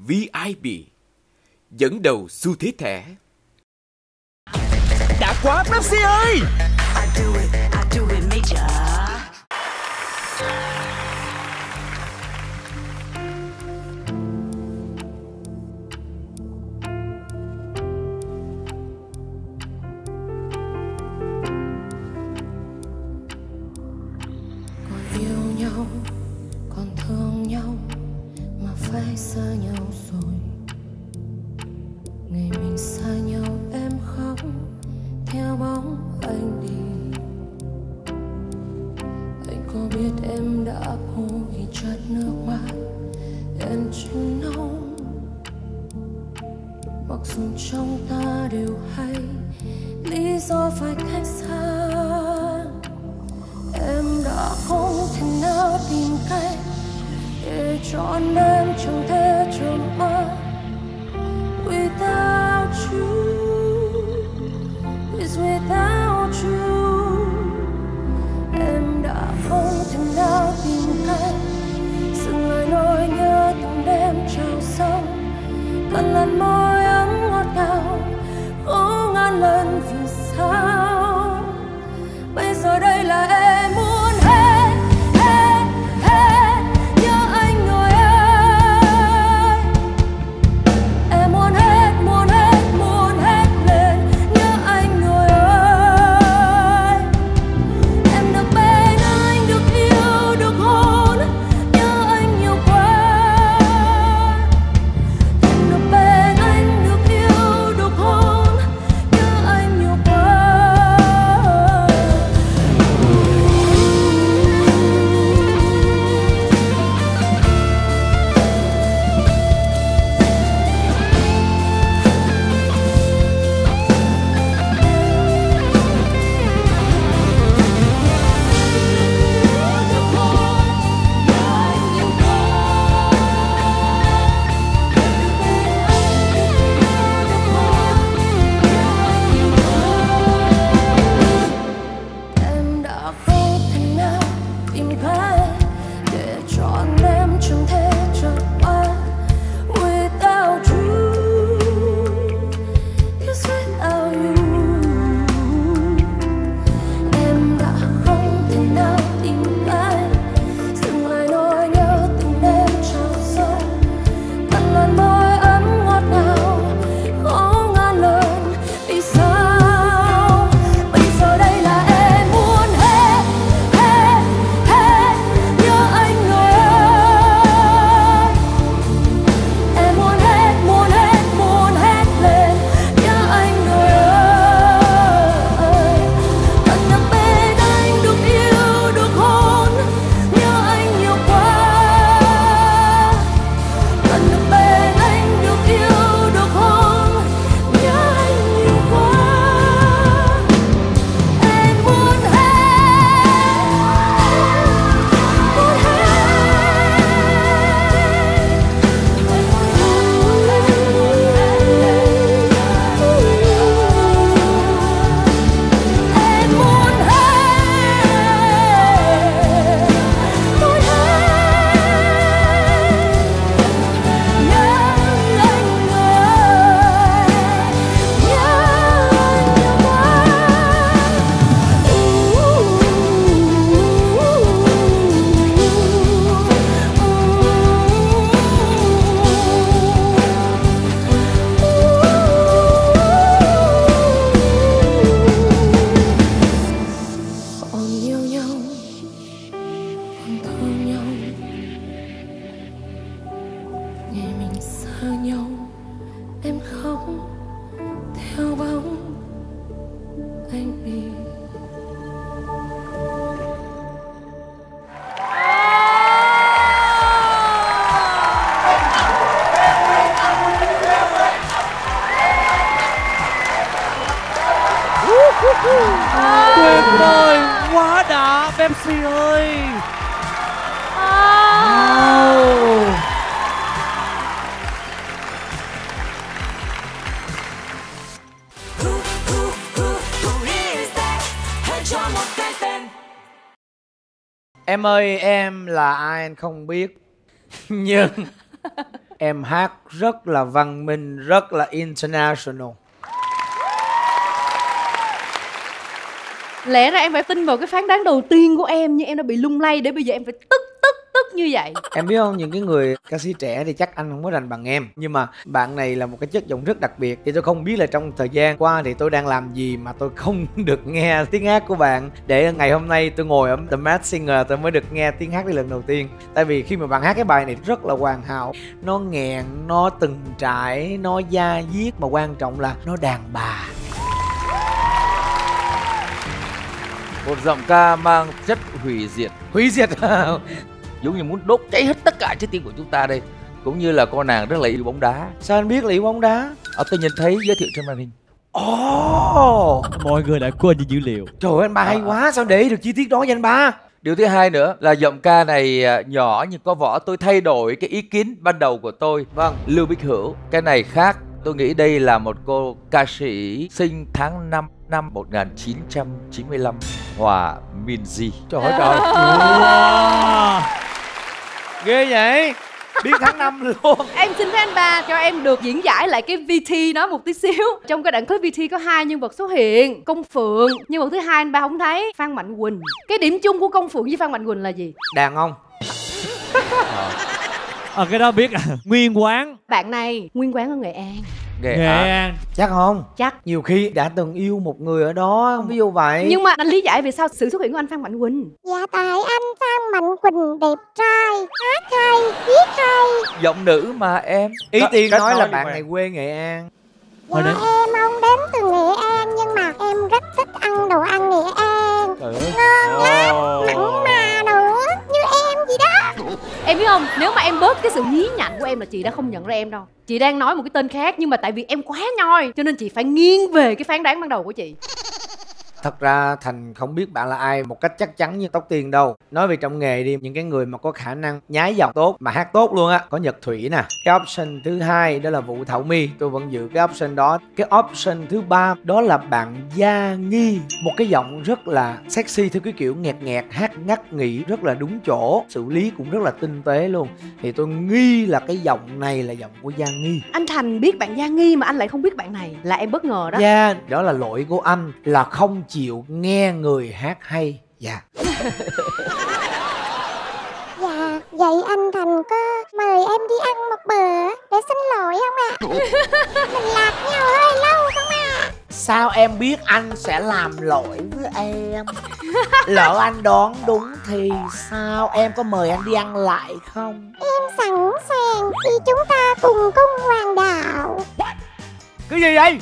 VIP, dẫn đầu xu thế thẻ. Đã quá Pepsi ơi! Còn thương nhau mà phải xa nhau rồi. Ngày mình xa nhau em khóc theo bóng anh đi. Anh có biết em đã khô khi chợt nước mắt em chân nóng. Mặc dù trong ta đều hay lý do phải cách xa, em đã không thể nào tìm cách để trọn em chẳng thể trông mơ. Without you, is without you. Em đã không thể nào tìm cách dừng lại nỗi nhớ từng đêm trào sông. Cần lần môi ấm ngọt ngào khó ngàn lần vì sao bây giờ đây là em muốn hết nhớ anh người ơi. Em muốn hết lên nhớ anh người ơi. Em được bên anh, được yêu, được hôn, nhớ anh nhiều quá. Em được bên anh, được yêu, được hôn, nhớ anh nhiều quá. Em đã không thể nào tìm cách để trọn em chẳng thể trở qua. Without you, yes without you. Em đã không thể nào tìm cách dừng lại nỗi nhớ từng đêm trào sông. Cần lần môi ấm ngọt ngào khó ngàn lần vì sao bây giờ đây là em muốn hết nhớ anh người ơi. Em muốn hết lên nhớ anh người ơi. Cần được bên anh, được yêu, được hôn, nhớ anh nhiều quá. Cần được bên anh, được yêu, được hôn, nhớ anh nhiều quá. Em muốn hết, muốn hết. Em muốn hết, muốn hết. Nhớ anh người ơi, nhớ anh nhiều quá. Còn yêu nhau, còn thương nhau. Ngày mình xa nhau em khóc theo bóng anh đi. Tuyệt vời quá đã Pepsi ơi. Wow. Em ơi, em là ai anh không biết. Nhưng Em hát rất là văn minh, rất là international. Lẽ ra em phải tin vào cái phán đoán đầu tiên của em, nhưng em đã bị lung lay để bây giờ em phải tức như vậy. Em biết không, những cái người ca sĩ trẻ thì chắc anh không có rành bằng em, nhưng mà bạn này là một cái chất giọng rất đặc biệt. Thì tôi không biết là trong thời gian qua thì tôi đang làm gì mà tôi không được nghe tiếng hát của bạn, để ngày hôm nay tôi ngồi ở The Masked Singer tôi mới được nghe tiếng hát đi lần đầu tiên. Tại vì khi mà bạn hát cái bài này rất là hoàn hảo, nó nghẹn, nó từng trải, nó da diết, mà quan trọng là nó đàn bà. Một giọng ca mang chất hủy diệt. Hủy diệt. Giống như muốn đốt cháy hết tất cả trái tim của chúng ta đây. Cũng như là cô nàng rất là yêu bóng đá. Sao anh biết là yêu bóng đá? Tôi nhìn thấy giới thiệu trên màn hình. Mọi người đã quên đi dữ liệu. Trời ơi, anh ba hay quá, sao để ý được chi tiết đó vậy anh ba? Điều thứ hai nữa là giọng ca này nhỏ nhưng có võ. Tôi thay đổi cái ý kiến ban đầu của tôi. Vâng. Lưu Bích Hữu. Cái này khác. Tôi nghĩ đây là một cô ca sĩ sinh tháng 5 năm 1995, Hòa Minzy. Trời ơi trời. Ghê vậy. Biết tháng 5 luôn. Em xin phép anh ba cho em được diễn giải lại cái VT đó một tí xíu. Trong cái đoạn clip VT có 2 nhân vật xuất hiện, Công Phượng. Nhân vật thứ hai anh ba không thấy, Phan Mạnh Quỳnh. Cái điểm chung của Công Phượng với Phan Mạnh Quỳnh là gì? Đàn ông. Cái đó biết à. Nguyên Quán. Bạn này nguyên quán ở Nghệ An. Nghệ An. Chắc không? Chắc. Nhiều khi đã từng yêu một người ở đó, ví dụ vậy. Nhưng mà anh lý giải vì sao sự xuất hiện của anh Phan Mạnh Quỳnh? Dạ tại anh Phan Mạnh Quỳnh đẹp trai, hát hay, viết hay. Giọng nữ mà em. Ý Tiên nói là như bạn vậy. này quê Nghệ An. Dạ em không đến từ Nghệ An nhưng mà em rất thích ăn đồ ăn Nghệ An. Trời ơi. Ngon lắm, mặn mà nữa, như em gì đó. Em biết không, nếu mà em bớt cái sự nhí nhảnh của em là chị đã không nhận ra em đâu. Chị đang nói một cái tên khác, nhưng mà tại vì em quá nhoi cho nên chị phải nghiêng về cái phán đoán ban đầu của chị. Thật ra Thành không biết bạn là ai một cách chắc chắn như Tóc Tiên đâu. Nói về trong nghề đi, những cái người mà có khả năng nhái giọng tốt mà hát tốt luôn á, có Nhật Thủy nè. Cái option thứ hai đó là Vũ Thảo My, tôi vẫn giữ cái option đó. Cái option thứ ba đó là bạn Gia Nghi, một cái giọng rất là sexy theo cái kiểu nghẹt nghẹt, hát ngắt nghỉ rất là đúng chỗ, xử lý cũng rất là tinh tế luôn. Thì tôi nghi là cái giọng này là giọng của Gia Nghi. Anh Thành biết bạn Gia Nghi mà anh lại không biết bạn này, là em bất ngờ đó. Dạ, đó là lỗi của anh, là không chịu nghe người hát hay. Dạ. Dạ, vậy anh Thành có mời em đi ăn một bữa để xin lỗi không ạ? Mình lạc nhau hơi lâu không ạ? Sao em biết anh sẽ làm lỗi với em? Lỡ anh đoán đúng thì sao? Em có mời anh đi ăn lại không? Em sẵn sàng khi chúng ta cùng cung hoàng đạo. Cái gì vậy?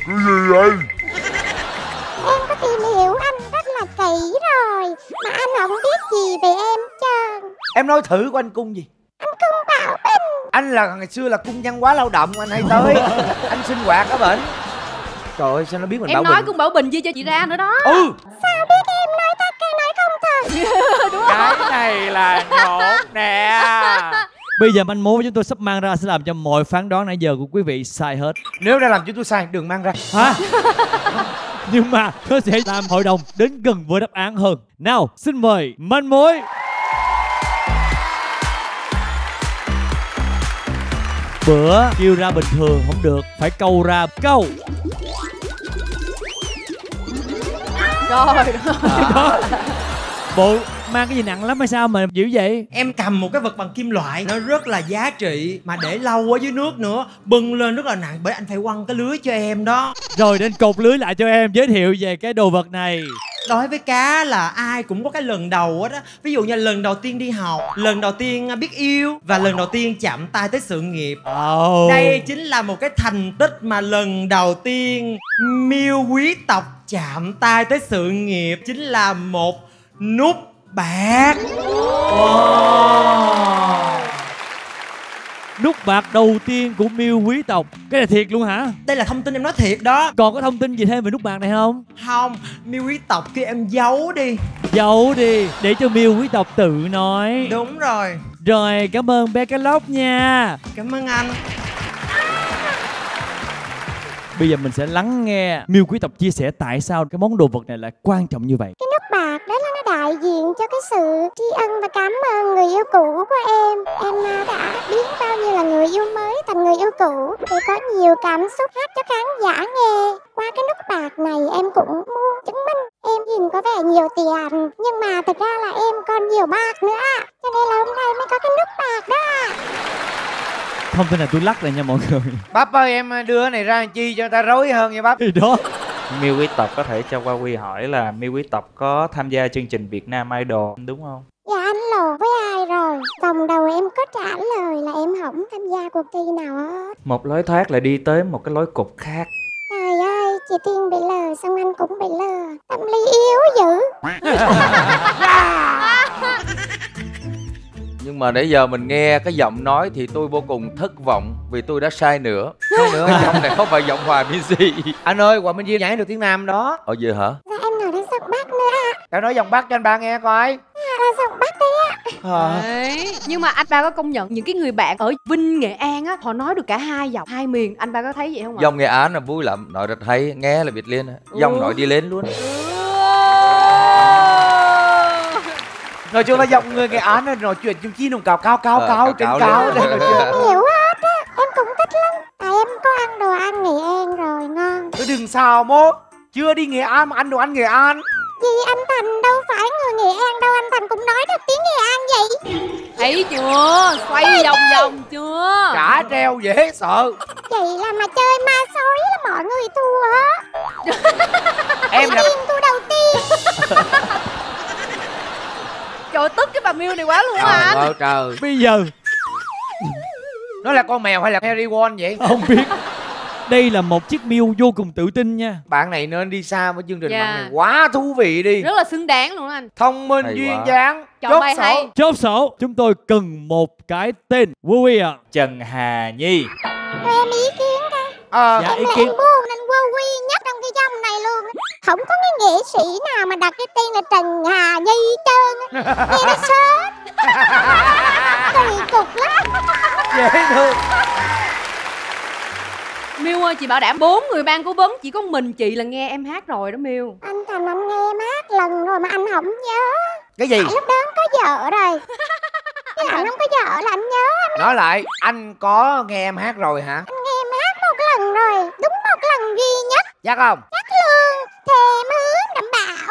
Em có tìm hiểu anh rất là kỹ rồi mà anh không biết gì về em trơn. Em nói thử của anh cung gì? Anh cung Bảo Bình. Anh là ngày xưa là cung văn hóa lao động, anh hay tới. Anh sinh hoạt ở bển. Trời ơi, sao nó biết mình Em Bảo nói Bình? Cung Bảo Bình chia cho chị ra nữa đó. Ừ. Sao biết em nói thật hay nói không thật? Đúng không? Cái này là nhột nè. Bây giờ manh mối chúng tôi sắp mang ra sẽ làm cho mọi phán đoán nãy giờ của quý vị sai hết. Nếu đã làm cho tôi sai, đừng mang ra. Hả? Nhưng mà nó sẽ làm hội đồng đến gần với đáp án hơn. Nào, xin mời manh mối. Bữa kêu ra bình thường không được, phải câu ra câu. Rồi. Đó. Bộ mang cái gì nặng lắm hay sao mà dữ vậy? Em cầm một cái vật bằng kim loại, nó rất là giá trị mà để lâu ở dưới nước nữa, bưng lên rất là nặng, bởi anh phải quăng cái lưới cho em đó. Rồi nên cột lưới lại cho em, giới thiệu về cái đồ vật này. Đối với cá là ai cũng có cái lần đầu hết á. Ví dụ như lần đầu tiên đi học, lần đầu tiên biết yêu và lần đầu tiên chạm tay tới sự nghiệp. Đây chính là một cái thành tích mà lần đầu tiên Miêu quý tộc chạm tay tới sự nghiệp, chính là một nút bạc. Nút bạc đầu tiên của Miêu quý tộc. Cái này thiệt luôn hả? Đây là thông tin em nói thiệt đó. Còn có thông tin gì thêm về nút bạc này không? Không, Miêu quý tộc kia em giấu đi. Giấu đi, để cho Miêu quý tộc tự nói. Đúng rồi. Rồi, cảm ơn bé cá lóc nha. Cảm ơn anh. Bây giờ mình sẽ lắng nghe Miêu quý tộc chia sẻ tại sao cái món đồ vật này lại quan trọng như vậy. Cái nút bạc đó là nó đại đại diện cho cái sự tri ân và cảm ơn người yêu cũ của em. Em đã biến bao nhiêu là người yêu mới thành người yêu cũ để có nhiều cảm xúc hát cho khán giả nghe. Qua cái nút bạc này em cũng muốn chứng minh em nhìn có vẻ nhiều tiền, nhưng mà thực ra là em còn nhiều bạc nữa, cho nên là hôm nay mới có cái nút bạc đó. Không thể nào tôi lắc lại nha mọi người. Bắp ơi, em đưa cái này ra làm chi cho người ta rối hơn nha Bắp. Thì đó. Miu Quý Tộc có thể cho Qua Quy hỏi là Miu Quý Tộc có tham gia chương trình Việt Nam Idol đúng không? Dạ anh lộ với ai rồi? Vòng đầu em có trả lời là em không tham gia cuộc thi nào hết. Một lối thoát lại đi tới một cái lối cục khác. Trời ơi, chị Tiên bị lừa xong anh cũng bị lừa. Tâm lý yếu dữ. Nhưng mà nãy giờ mình nghe cái giọng nói thì tôi vô cùng thất vọng vì tôi đã sai nữa. Sai nữa Cái giọng này không phải giọng Hòa Minzy. Anh ơi, Hòa Minzy nhảy được tiếng Nam đó. Ở giờ hả? Dạ em nói đến giọng Bắc nữa ạ. Tao nói giọng Bắc cho anh ba nghe coi. Là giọng Bắc đấy ạ. Đấy. Nhưng mà anh ba có công nhận những cái người bạn ở Vinh, Nghệ An á, họ nói được cả hai giọng, hai miền. Anh ba có thấy vậy không ạ? Dòng Nghệ Án là vui lắm, nói rất hay, nghe là biết liền. Dòng nói đi lên luôn. Nói chung là giọng người Nghệ Án nói chuyện chung chi nùng cao trên cao. Hiểu hết á, em cũng thích lắm. Tại em có ăn đồ ăn Nghệ An rồi, ngon. Tôi đừng xào mốt. Chưa đi Nghệ An mà ăn đồ ăn Nghệ An. Vì anh Thành đâu phải người Nghệ An đâu, anh Thành cũng nói được tiếng Nghệ An vậy. Thấy chưa? Xoay vòng chưa? Cả treo dễ sợ. Vậy là mà chơi ma sói là mọi người thua á. Em là thua đầu tiên. Trời, tức cái bà Miu này quá luôn á anh. Trời. Bây giờ nó là con mèo hay là Harry Won vậy? không biết. Đây là một chiếc Miu vô cùng tự tin nha. Bạn này nên đi xa với chương trình Dạ. bạn này quá thú vị đi. Rất là xứng đáng luôn anh. Thông minh, Hay duyên quá. dáng. Chọn bài hay. Chốt sổ. Chúng tôi cần một cái tên. Vui ạ. Trần Hà Nhi. Cho em ý kiến coi. Dạ, Em ý là kiến. em buồn nên vô quy nhất trong cái dòng này luôn á. Không có cái nghệ sĩ nào mà đặt cái tên là Trần Hà Nhi hết trơn á. Nghe nó sớt. Kỳ cục lắm. Dễ thương. Miu ơi, chị bảo đảm 4 người ban cố vấn chỉ có mình chị là nghe em hát rồi đó Miu. Anh Thành anh nghe em hát lần rồi mà anh không nhớ. Cái gì? Tại lúc đó anh có vợ rồi. Chứ anh không có vợ là anh nhớ. Nói lại, anh có nghe em hát rồi hả? Anh nghe em hát một lần rồi. Đúng một lần duy nhất. Chắc không? Chắc luôn. Thề mướn đảm bảo.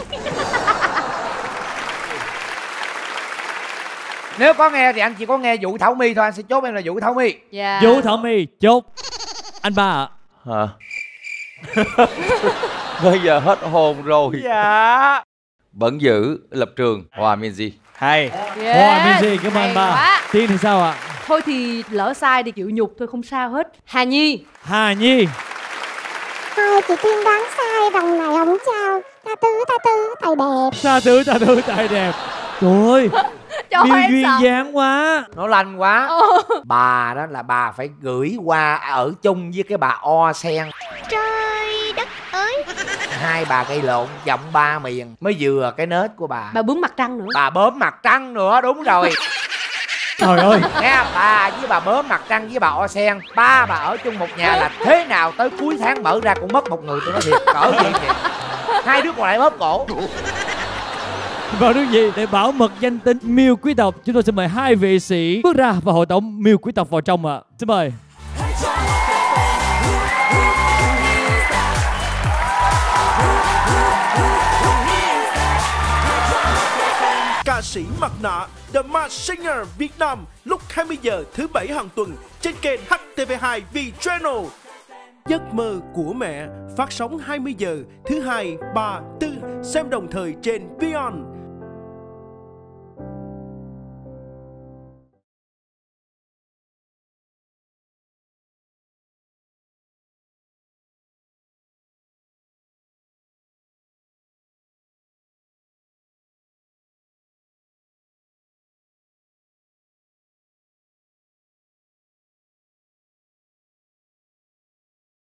Nếu có nghe thì anh chỉ có nghe Vũ Thảo My thôi. Anh sẽ chốt em là Vũ Thảo My. Dạ. Vũ Thảo My chốt. Anh ba ạ. Hả? Bây giờ hết hồn rồi. Dạ. Vẫn giữ lập trường Hòa Minzy. Hay. Yes. Hoa Minzy, cảm ơn Hay anh ba. quá. Tiên thì sao ạ? Thôi thì lỡ sai thì chịu nhục thôi, không sao hết. Hà Nhi. Hà Nhi. Thôi chị Tiên đoán sai, vòng này không sao. Tha thứ, thầy đẹp. Tha thứ tài đẹp. Trời ơi. Trời Miu ơi, em duyên sợ. dáng quá. Nó lanh quá. Bà đó là bà phải gửi qua ở chung với cái bà O Sen. Trời đất ơi. Hai bà gây lộn giọng ba miền mới vừa cái nết của bà. Bà bướm mặt trăng nữa. Bà bướm mặt trăng nữa, đúng rồi. Trời ơi. Nghe, bà với bà bướm mặt trăng với bà O Sen, ba bà ở chung một nhà là thế nào tới cuối tháng mở ra cũng mất một người, tôi nói thiệt. Cỡ gì vậy? Hai đứa còn lại bóp cổ. Vào nước gì để bảo mật danh tính Miu Quý Tộc, chúng tôi sẽ mời hai vị sĩ bước ra và hội tổng Miu Quý Tộc vào trong ạ. Xin mời. Ca sĩ mặt nạ The Masked Singer Việt Nam lúc 20 giờ thứ Bảy hàng tuần trên kênh HTV2 V-Channel. Giấc mơ của mẹ phát sóng 20 giờ thứ Hai, 3, 4 xem đồng thời trên Vion.